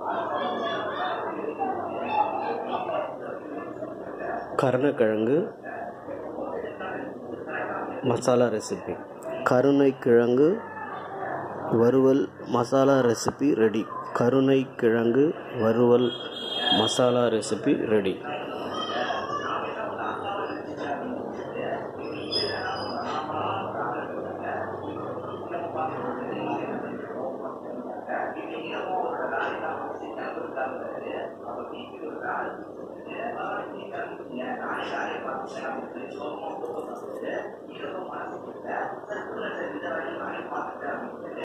கருணக்கிழங்கு மசாலா ரெசிபி. கருணை கிழங்கு வறுவல் மசாலா ரெசிபி ரெடி. கருணை கிழங்கு வறுவல் மசாலா ரெசிபி ரெடி.